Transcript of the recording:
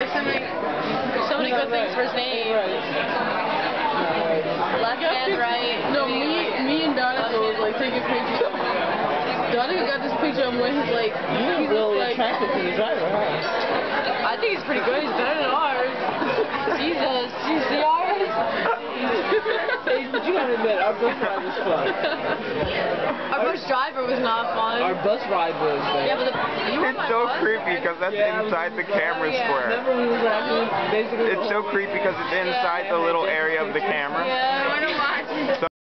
There's so many good things for his name. Left and right. No, me and Donica was like taking pictures. Donica got this picture of when he's like, he's really attracted to the driver, huh? I think he's pretty good. He's better than ours. Jesus, you see ours? Hey, but you gotta admit, our bus ride was fun. Our bus driver was not fun. Our bus ride was, man. Yeah, but it's so creepy because that's inside the camera square. Remember we was actually basically it's so creepy because it's inside the little area of the camera. Yeah,